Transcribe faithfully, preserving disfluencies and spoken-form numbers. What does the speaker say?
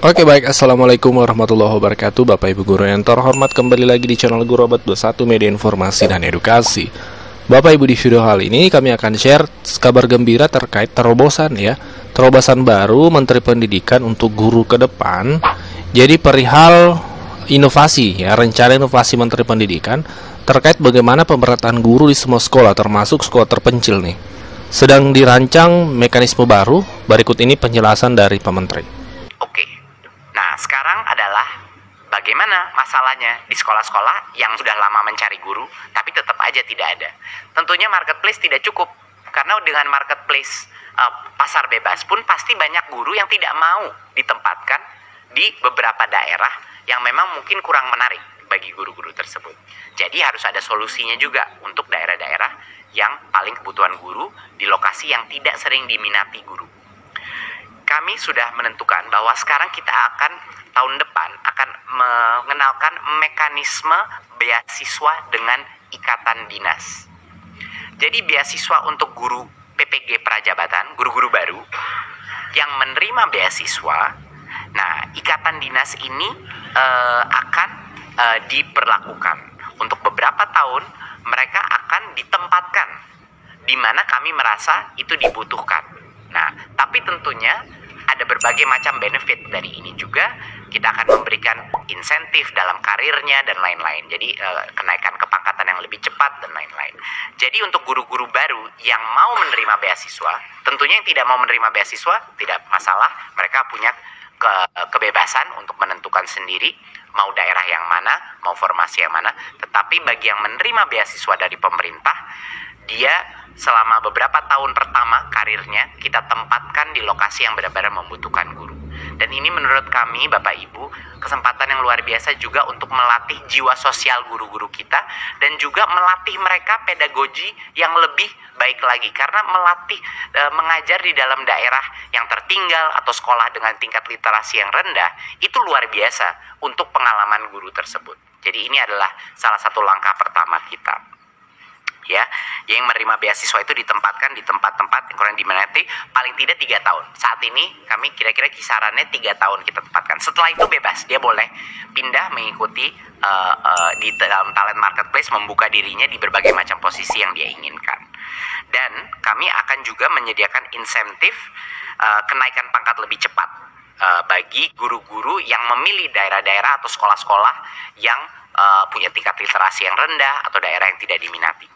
Oke baik, Assalamualaikum warahmatullahi wabarakatuh. Bapak Ibu Guru yang terhormat, kembali lagi di channel Guru Abad dua puluh satu Media Informasi dan Edukasi. Bapak Ibu, di video kali ini kami akan share kabar gembira terkait terobosan ya Terobosan baru Menteri Pendidikan untuk guru ke depan. Jadi perihal inovasi ya, rencana inovasi Menteri Pendidikan terkait bagaimana pemerataan guru di semua sekolah, termasuk sekolah terpencil nih. Sedang dirancang mekanisme baru. Berikut ini penjelasan dari Pak Menteri. Oke, nah sekarang adalah bagaimana masalahnya di sekolah-sekolah yang sudah lama mencari guru, tapi tetap aja tidak ada. Tentunya marketplace tidak cukup, karena dengan marketplace uh, pasar bebas pun pasti banyak guru yang tidak mau ditempatkan di beberapa daerah yang memang mungkin kurang menarik bagi guru-guru tersebut. Jadi harus ada solusinya juga untuk daerah-daerah yang paling kebutuhan guru di lokasi yang tidak sering diminati guru. Kami sudah menentukan bahwa sekarang kita akan tahun depan akan mengenalkan mekanisme beasiswa dengan ikatan dinas. Jadi beasiswa untuk guru P P G Prajabatan, guru-guru baru yang menerima beasiswa. Nah, ikatan dinas ini uh, akan uh, diperlakukan untuk beberapa tahun. Mereka akan ditempatkan di mana kami merasa itu dibutuhkan. Nah, tapi tentunya ada berbagai macam benefit dari ini juga. Kita akan memberikan insentif dalam karirnya dan lain-lain. Jadi eh, kenaikan kepangkatan yang lebih cepat dan lain-lain. Jadi untuk guru-guru baru yang mau menerima beasiswa, tentunya yang tidak mau menerima beasiswa tidak masalah. Mereka punya ke kebebasan untuk menentukan sendiri mau daerah yang mana, mau formasi yang mana. Tetapi bagi yang menerima beasiswa dari pemerintah, dia selama beberapa tahun pertama karirnya kita tempatkan di lokasi yang benar-benar membutuhkan guru. Dan ini menurut kami, Bapak Ibu, kesempatan yang luar biasa juga untuk melatih jiwa sosial guru-guru kita dan juga melatih mereka pedagogi yang lebih baik lagi. Karena melatih e, mengajar di dalam daerah yang tertinggal atau sekolah dengan tingkat literasi yang rendah itu luar biasa untuk pengalaman guru tersebut. Jadi ini adalah salah satu langkah pertama kita. Ya, yang menerima beasiswa itu ditempatkan di tempat-tempat yang kurang diminati paling tidak tiga tahun. Saat ini kami kira-kira kisarannya tiga tahun kita tempatkan. Setelah itu bebas, dia boleh pindah mengikuti uh, uh, di dalam talent marketplace, membuka dirinya di berbagai macam posisi yang dia inginkan. Dan kami akan juga menyediakan insentif uh, kenaikan pangkat lebih cepat uh, bagi guru-guru yang memilih daerah-daerah atau sekolah-sekolah yang uh, punya tingkat literasi yang rendah atau daerah yang tidak diminati.